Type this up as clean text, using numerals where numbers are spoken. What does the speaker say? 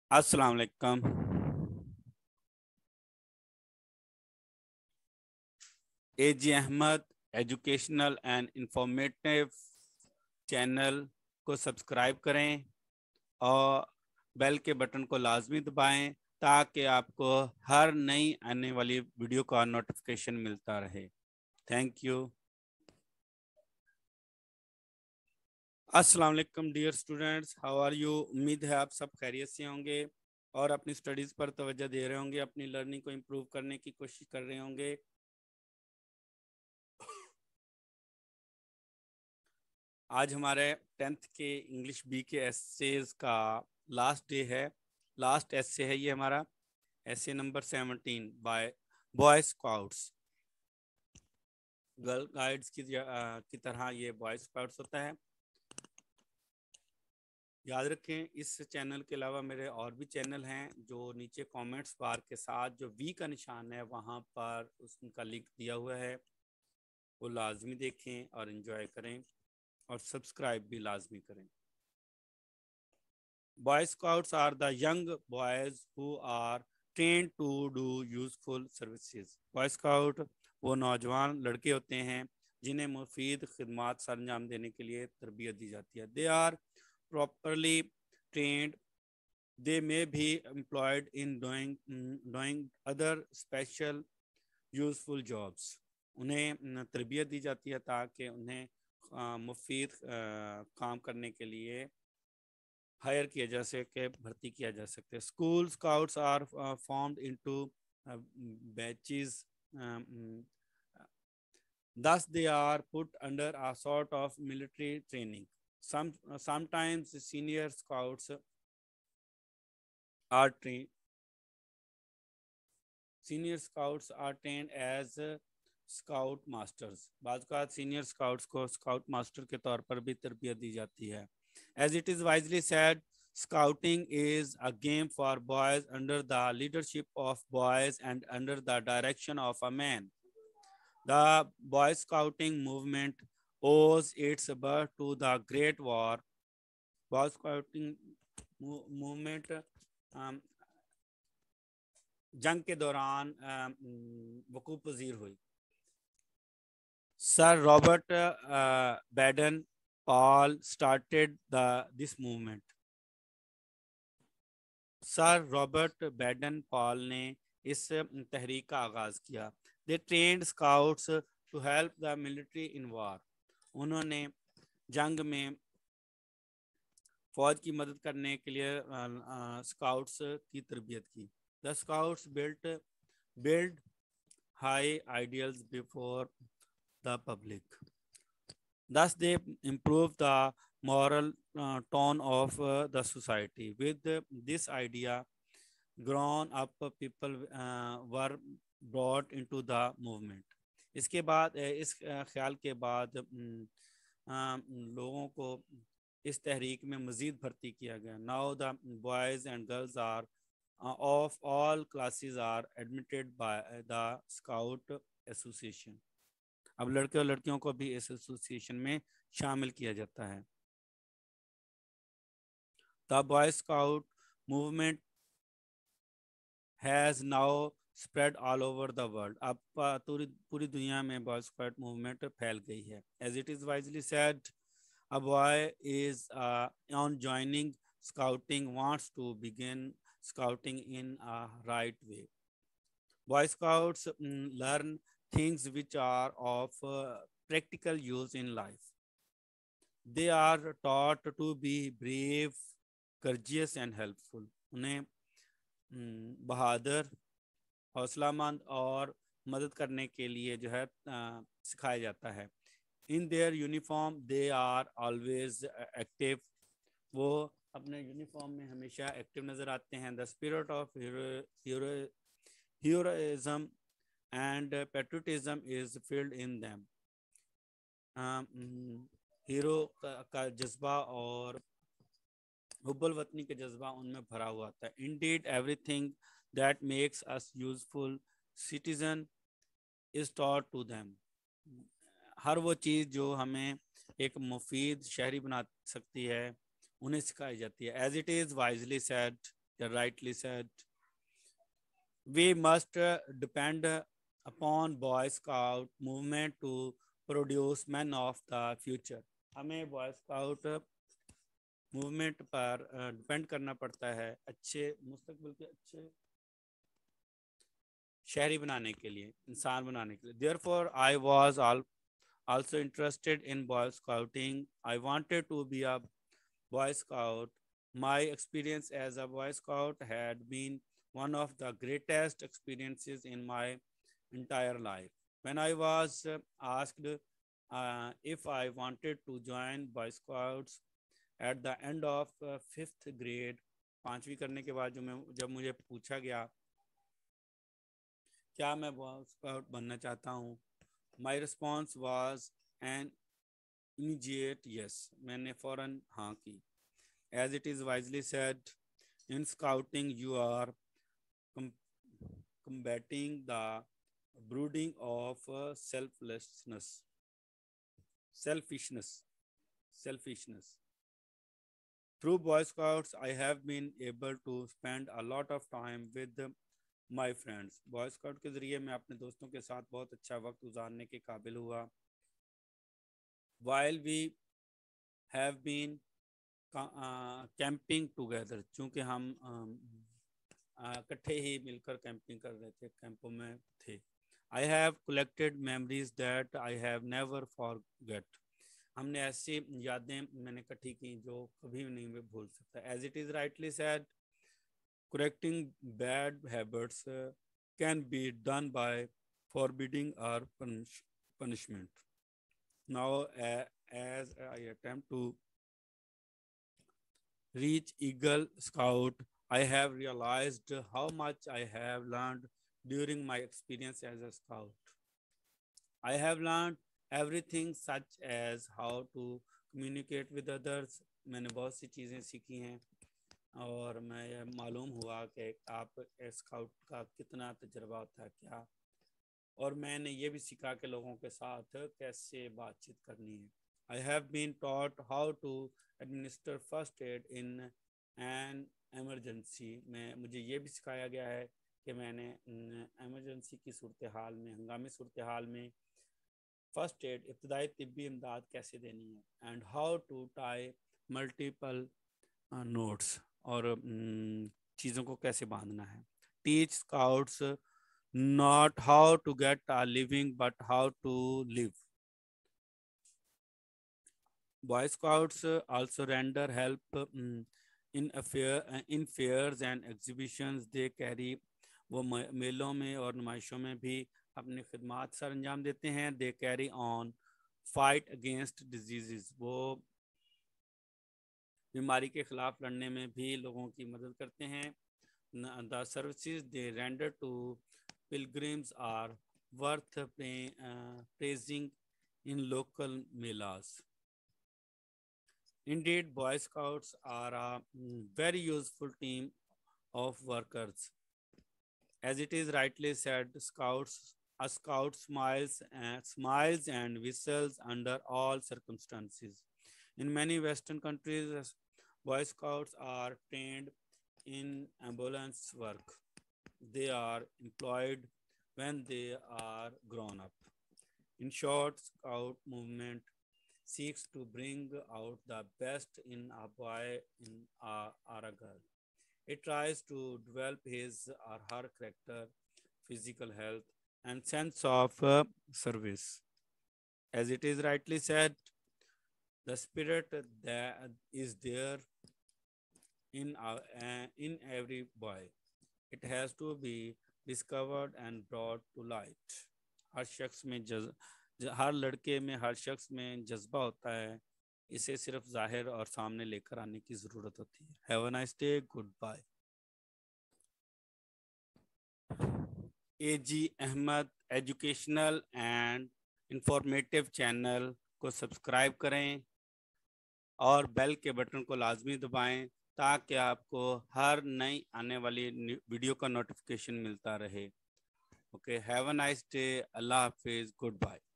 अस्सलाम वालेकुम। AG Ahmad educational and informative channel को सब्सक्राइब करें और बेल के बटन को लाजमी दबाएं ताकि आपको हर नई आने वाली वीडियो का नोटिफिकेशन मिलता रहे। Thank you. अस्सलाम वालेकुम dear students, how are you. उम्मीद है आप सब खैरियत से होंगे और अपनी स्टडीज़ पर तवज्जो दे रहे होंगे, अपनी लर्निंग को इम्प्रूव करने की कोशिश कर रहे होंगे। आज हमारे 10th के इंग्लिश बी के एसेज का लास्ट डे है। लास्ट एसे है ये हमारा, essay number 17 by boy scouts. Girl guides की तरह ये बॉय स्काउट्स होता है। याद रखें, इस चैनल के अलावा मेरे और भी चैनल हैं जो नीचे कमेंट्स बार के साथ जो वी का निशान है वहाँ पर उसका लिंक दिया हुआ है, वो लाजमी देखें और इन्जॉय करें और सब्सक्राइब भी लाजमी करें। Boy Scouts are the young boys who are trained to do useful services. Boy Scout वो नौजवान लड़के होते हैं जिन्हें मुफीद खिदमात सरंजाम देने के लिए तरबियत दी जाती है। They are properly trained. They may be employed in doing other special useful jobs. उन्हें तरबियत दी जाती है ताकि उन्हें मुफीद काम करने के लिए हायर किया जा सके, भर्ती किया जा सकते हैं। School scouts are formed into batches, thus they are put under a sort of military training. Sometimes senior scouts are trained as scout masters. बाद का सीनियर स्काउट्स को स्काउट मास्टर के तौर पर भी तरबियत दी जाती है। As it is wisely said, scouting is a game for boys under the leadership of boys and under the direction of a man. The Boy Scouting movement owes its birth to the Great War. Boy Scouting movement जंग के दौरान वकूफ़ पज़ीर हुई। Sir Robert Baden-Powell started this movement. Sir Robert Baden Powell ने इस तहरीक का आगाज़ किया। They trained scouts to help the military in war. उन्होंने जंग में फौज की मदद करने के लिए स्काउट्स की तरबियत की। The scouts build high ideals before the public. Thus, they improve the moral tone of the society. With this idea grown up, people were brought into the movement. इसके बाद इस ख्याल के बाद लोगों को इस तहरीक में मज़ीद भर्ती किया गया। Now the boys and girls are of all classes are admitted by the Scout Association. अब लड़के और लड़कियों को भी इस एसोसिएशन में शामिल किया जाता है। The boy scout movement has now spread all over the world. अब पूरी दुनिया में बॉय स्काउट मूवमेंट फैल गई है। As it is wisely said, a boy is on joining scouting wants to begin scouting in a right way. Boy Scouts learn things which are of practical use in life. They are taught to be brave, courageous and helpful. उन्हें बहादुर, हौसलामंद और मदद करने के लिए जो है सिखाया जाता है। In their uniform they are always active. वो अपने यूनिफॉर्म में हमेशा एक्टिव नजर आते हैं। The spirit of heroism and patriotism is filled in them. Hero का जज्बा और हुब्बुल वतनी के जज्बा उनमें भरा हुआ था। Indeed, everything that makes us useful citizen is taught to them. हर वो चीज़ जो हमें एक मुफीद शहरी बना सकती है उन्हें सिखाई जाती है। As it is wisely said, You rightly said. We must depend upon Boy Scout movement to produce men of the future. हमें Boy Scout मूवमेंट पर डिपेंड करना पड़ता है अच्छे मुस्तकबिल के अच्छे शहरी बनाने के लिए, इंसान बनाने के लिए. Therefore, I was also interested in Boy Scouting. I wanted to be a Boy Scout. My experience as a Boy Scout had been one of the greatest experiences in my entire life. When I was asked if I wanted to join Boy Scouts at the end of 5th grade, 5वीं करने के बाद जब मुझे पूछा गया क्या मैं बॉय स्काउट बनना चाहता हूँ, my response was an immediate yes. मैंने फौरन हाँ की. As it is wisely said, in scouting you are combating the brooding of selfishness. Through Boy Scouts, I have been able to spend a lot of time with my friends. Boy Scout के जरिए मैं अपने दोस्तों के साथ बहुत अच्छा वक्त गुजारने के काबिल हुआ. While we have been camping together, चूँकि हम इकट्ठे ही मिलकर कैंपिंग कर रहे थे, कैंपों में थे. I have collected memories that I have never forget. हमने ऐसी यादें मैंने इकट्ठी की जो कभी नहीं मैं भूल सकता. As it is rightly said, correcting bad habits can be done by forbidding or punishment. Now, as I attempt to reach Eagle Scout, I have realized how much I have learned during my experience as a scout. I have learned everything such as how to communicate with others. मैंने बहुत सी चीज़ें सीखी हैं और मैं मालूम हुआ कि आप स्काउट का कितना तजर्बा होता है क्या, और मैंने ये भी सीखा कि लोगों के साथ कैसे बातचीत करनी है. I have been taught how to administer first aid in an emergency. मुझे ये भी सिखाया गया है कि मैंने एमरजेंसी की सूरत हाल में, हंगामी सूरत हाल में फर्स्ट एड इब्तदाई तिब्बी इमदाद कैसे देनी है. And how to tie multiple knots, और चीज़ों को कैसे बांधना है. Teach scouts not how to get a living but how to live. Boy Scouts also render help in fairs and exhibitions. They carry, वो मेलों में और नुमाइशों में भी अपनी खिदमात सर अंजाम देते हैं. They carry on fight against diseases. वो बीमारी के खिलाफ लड़ने में भी लोगों की मदद करते हैं. The services they render to pilgrims are worth praising in local melas. Indeed, Boy Scouts are a very useful team of workers. As it is rightly said, a scout smiles and whistles under all circumstances. In many Western countries, Boy Scouts are trained in ambulance work. They are employed when they are grown up. In short, Scout movement seeks to bring out the best in a boy or a girl. It tries to develop his or her character, physical health, and sense of service. As it is rightly said, the spirit that is there in every boy. It has to be discovered and brought to light. हर शख्स में हर लड़के में, हर शख्स में जज्बा होता है. इसे सिर्फ जाहिर और सामने लेकर आने की ज़रूरत होती है. Have a nice day. Goodbye. AG Ahmad educational and informative channel को सब्सक्राइब करें और बेल के बटन को लाजमी दबाएं ताकि आपको हर नई आने वाली वीडियो का नोटिफिकेशन मिलता रहे. Okay, have a nice day. अल्लाह हाफिज़. Good bye.